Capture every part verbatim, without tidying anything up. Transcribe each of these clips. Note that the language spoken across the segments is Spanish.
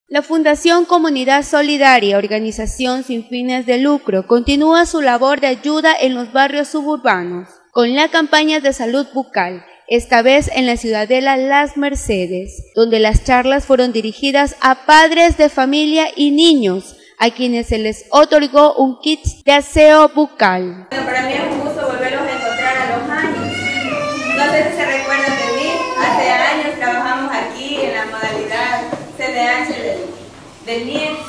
La Fundación Comunidad Solidaria, organización sin fines de lucro, continúa su labor de ayuda en los barrios suburbanos, con la campaña de salud bucal, esta vez en la ciudadela Las Mercedes, donde las charlas fueron dirigidas a padres de familia y niños, a quienes se les otorgó un kit de aseo bucal. Bueno, para mí es un gusto volverlos a encontrar a los años. No sé si se recuerdan de mí, hace años trabajamos aquí en la modalidad C D H del, del M I E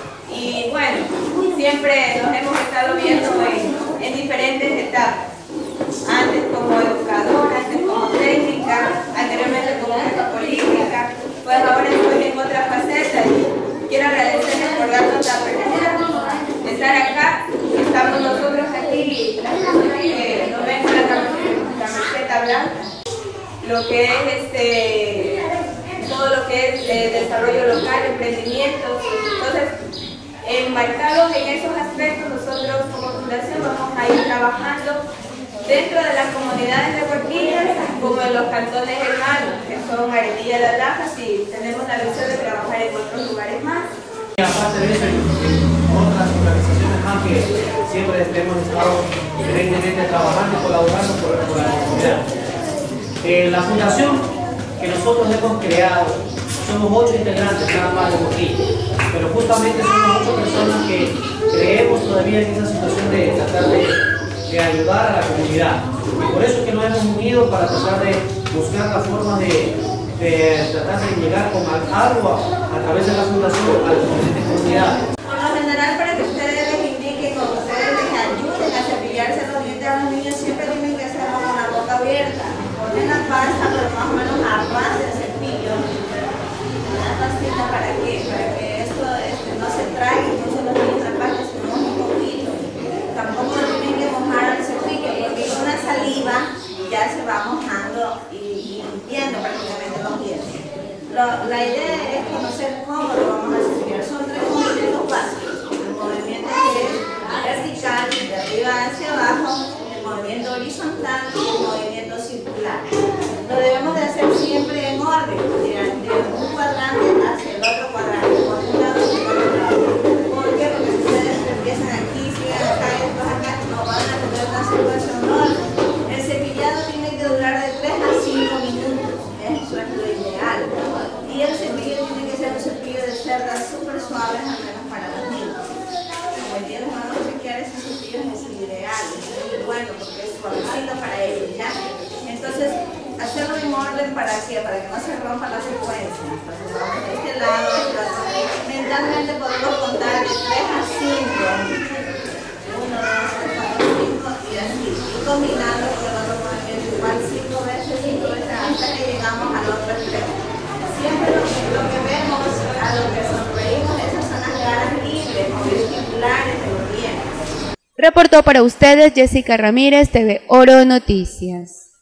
y bueno, siempre nos hemos estado viendo en, en diferentes etapas. Antes como educadora, antes como técnica, anteriormente como jefa política, pues ahora estoy en otra faceta y quiero agradecerles por darnos la oportunidad de estar acá. Estamos nosotros aquí, las personas que nos ven con la camiseta blanca, lo que es este, todo lo que es eh, desarrollo local, emprendimientos. Entonces, enmarcados en esos aspectos, nosotros como fundación vamos a ir trabajando dentro de las comunidades de Huarquillas, como en los cantones hermanos, que son Arenilla y Las Lajas, y tenemos la visión de trabajar en otros lugares más. Y aparte de eso, otras organizaciones más que siempre hemos estado evidentemente trabajando y colaborando por, por la comunidad. Eh, la fundación que nosotros hemos creado, somos ocho integrantes nada más de Huarquillas, pero justamente somos ocho personas que creemos todavía en esa situación de tratar de, de ayudar a la comunidad. Y por eso es que nos hemos unido para tratar de buscar la forma de, de tratar de llegar con algo a, a través de la fundación a las diferentes comunidades. Por lo general, para que ustedes les indiquen o ustedes les ayuden a cepillarse los dientes a los niños, siempre tienen que hacerlo con la boca abierta. Ponen la pasta, pero más o menos a ras del cepillo. La pastita, ¿para qué? Para que esto este, no se trague, entonces los niños aparte se mojan un poquito. Tampoco tienen que mojar el cepillo, porque con una saliva ya se va mojando y, y limpiando prácticamente los dientes. Lo, la idea es conocer cómo lo vamos a cepillar. Son tres movimientos básicos. El movimiento que es vertical, de arriba hacia abajo, el movimiento horizontal y el movimiento circular. Lo debemos de hacer siempre en orden, de, de un cuadrante hacia el otro cuadrante, por un lado y por otro lado. ¿Por qué? Porque si ustedes empiezan aquí, siguen acá y después acá, no van a tener una situación orden. El cepillado tiene que durar de tres a cinco minutos, eso es lo ideal. Y el cepillo tiene que ser un cepillo de cerdas súper suaves, al menos para los niños. Como el día les vamos a chequear, ese cepillo es el ideal, es muy bueno porque es suavecito para ellos, ¿ya? Entonces, hacerlo en orden para que, para que no se rompa la secuencia. Entonces, vamos de este lado, de este lado. Mentalmente podemos contar de tres a cinco. uno, dos, tres, cuatro, cinco y así. Y combinando con el otro movimiento igual cinco veces, cinco veces hasta que llegamos al otro extremo. Siempre lo que, lo que vemos, a lo que sonreímos, esas son las caras libres o vesticulares de los dientes. Reportó para ustedes Jessica Ramírez, T V Oro Noticias.